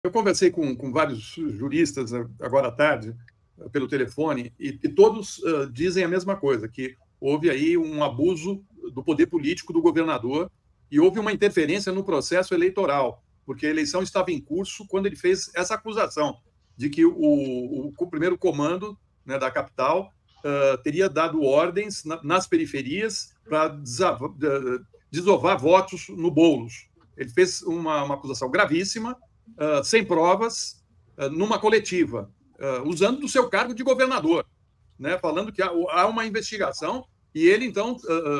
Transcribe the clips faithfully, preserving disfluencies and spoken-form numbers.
Eu conversei com, com vários juristas agora à tarde, pelo telefone, e, e todos uh, dizem a mesma coisa, que houve aí um abuso do poder político do governador e houve uma interferência no processo eleitoral, porque a eleição estava em curso quando ele fez essa acusação de que o, o, o primeiro comando, né, da capital uh, teria dado ordens na, nas periferias para desovar votos no Boulos. Ele fez uma, uma acusação gravíssima, uh, sem provas, uh, numa coletiva, uh, usando do seu cargo de governador, né, falando que há, há uma investigação e ele, então,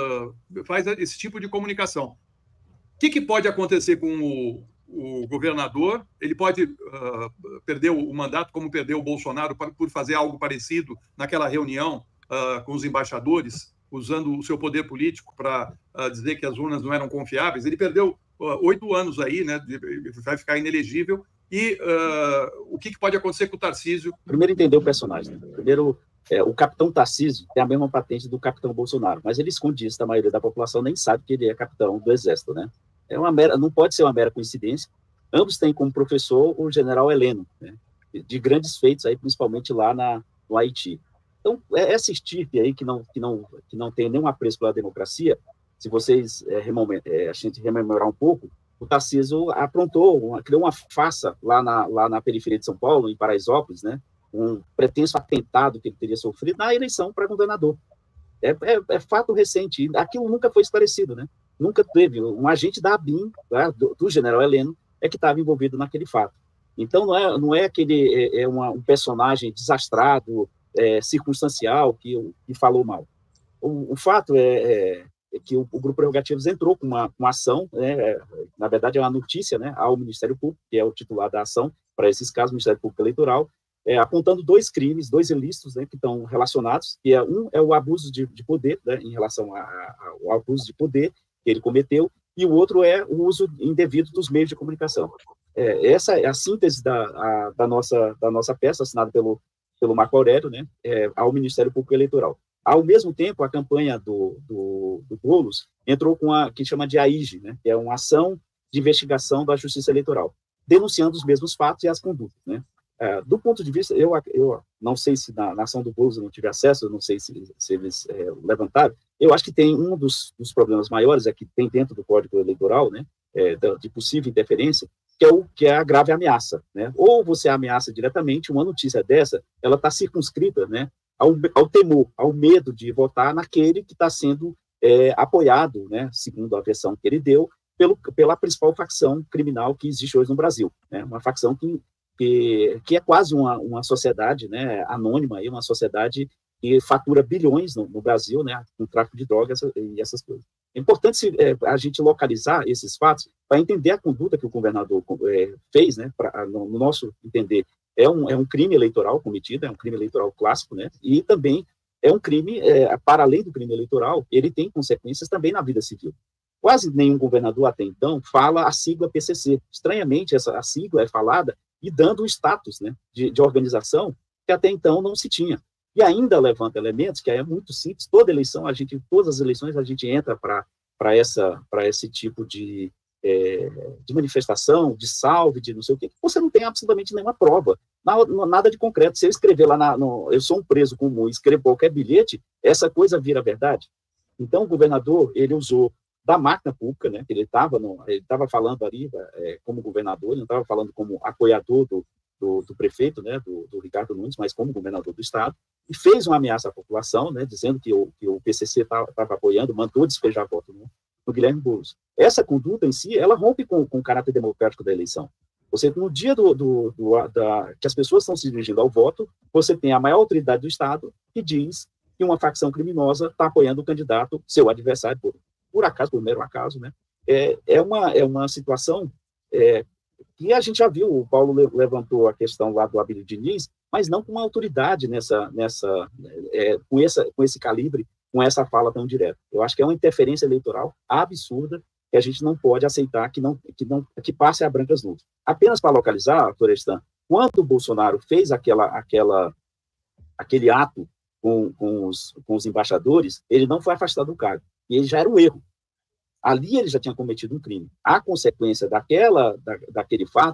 uh, faz esse tipo de comunicação. O que, que pode acontecer com o, o governador? Ele pode uh, perder o mandato, como perdeu o Bolsonaro, por fazer algo parecido naquela reunião uh, com os embaixadores, usando o seu poder político para uh, dizer que as urnas não eram confiáveis. Ele perdeu oito uh, anos aí, né, vai ficar inelegível. E uh, o que, que pode acontecer com o Tarcísio? Primeiro, entender o personagem. Né? Primeiro, é, o capitão Tarcísio tem a mesma patente do capitão Bolsonaro, mas ele esconde isso, a maioria da população nem sabe que ele é capitão do Exército, né? É uma mera, não pode ser uma mera coincidência. Ambos têm como professor o general Heleno, né, de grandes feitos, aí, principalmente lá na, no Haiti. Então, essa estirpe aí que não, que, não, que não tem nenhum apreço pela democracia, se vocês é, é, a gente rememorar um pouco, o Tarcísio aprontou, uma, criou uma farsa lá na, lá na periferia de São Paulo, em Paraisópolis, né, um pretenso atentado que ele teria sofrido na eleição para governador. É, é, é fato recente, aquilo nunca foi esclarecido, né? Nunca teve. Um agente da ABIN, tá, do, do general Heleno, é que estava envolvido naquele fato. Então, não é, não é aquele é, é uma, um personagem desastrado, é, circunstancial, que, que falou mal. O, o fato é, é, é que o, o Grupo Prerrogativas entrou com uma, uma ação, né, na verdade é uma notícia, né, ao Ministério Público, que é o titular da ação para esses casos, Ministério Público Eleitoral, é, apontando dois crimes, dois ilícitos, né, que estão relacionados, que é um é o abuso de, de poder, né, em relação a, a, ao abuso de poder que ele cometeu, e o outro é o uso indevido dos meios de comunicação. É, essa é a síntese da, a, da, nossa, da nossa peça, assinada pelo, pelo Marco Aurélio, né, é, ao Ministério Público Eleitoral. Ao mesmo tempo, a campanha do, do, do Boulos entrou com a que chama de A I G, né, que é uma ação de investigação da Justiça Eleitoral, denunciando os mesmos fatos e as condutas, né. É, do ponto de vista, eu, eu não sei se na, na ação do Boulos eu não tive acesso, eu não sei se, se eles é, levantaram, eu acho que tem um dos, dos problemas maiores, é que tem dentro do Código Eleitoral, né, é, de possível interferência, que é, o, que é a grave ameaça, né, ou você ameaça diretamente, uma notícia dessa, ela está circunscrita, né, ao, ao temor, ao medo de votar naquele que está sendo é, apoiado, né, segundo a versão que ele deu, pelo, pela principal facção criminal que existe hoje no Brasil, né, uma facção que Que, que é quase uma, uma sociedade, né, anônima, aí, uma sociedade que fatura bilhões no, no Brasil, né, com tráfico de drogas e essas coisas. É importante se, é, a gente localizar esses fatos para entender a conduta que o governador é, fez, né, pra, no, no nosso entender, é um, é um crime eleitoral cometido, é um crime eleitoral clássico, né, e também é um crime, é, para além do crime eleitoral, ele tem consequências também na vida civil. Quase nenhum governador até então fala a sigla P C C. Estranhamente, essa, a sigla é falada e dando um status, né, de, de organização que até então não se tinha. E ainda levanta elementos que é muito simples, toda eleição, a gente, todas as eleições a gente entra para essa, para esse tipo de, é, de manifestação, de salve, de não sei o quê, você não tem absolutamente nenhuma prova, nada de concreto. Se eu escrever lá, na, no, eu sou um preso comum, escrevo qualquer bilhete, essa coisa vira verdade. Então, o governador, ele usou da máquina pública, né, que ele estava ele estava falando ali é, como governador, ele não estava falando como apoiador do, do, do prefeito, né, do, do Ricardo Nunes, mas como governador do estado, e fez uma ameaça à população, né, dizendo que o, que o P C C estava apoiando, mandou despejar voto no, no Guilherme Boulos. Essa conduta em si, ela rompe com, com o caráter democrático da eleição. Você, no dia do, do, do, da, que as pessoas estão se dirigindo ao voto, você tem a maior autoridade do estado que diz que uma facção criminosa está apoiando o candidato, seu adversário, por por acaso, por mero acaso, né, é, é, uma, é uma situação é, que a gente já viu, o Paulo levantou a questão lá do Abílio Diniz, mas não com uma autoridade nessa, nessa, é, com, essa, com esse calibre, com essa fala tão direta. Eu acho que é uma interferência eleitoral absurda que a gente não pode aceitar que, não, que, não, que passe a brancas nuvens. Apenas para localizar, Florestan, quando o Bolsonaro fez aquela, aquela, aquele ato com, com, os, com os embaixadores, ele não foi afastado do cargo. E ele já era um erro. Ali ele já tinha cometido um crime. A consequência daquela, da, daquele fato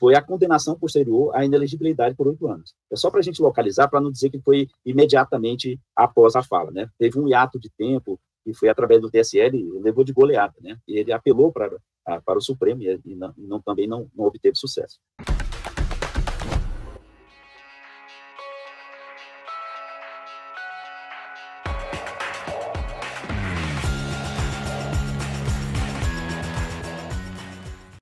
foi a condenação posterior à inelegibilidade por oito anos. É só para a gente localizar, para não dizer que foi imediatamente após a fala, né? Teve um hiato de tempo, e foi através do T S L, levou de goleada, né? E ele apelou para, para o Supremo, e, não, não, também não, não obteve sucesso.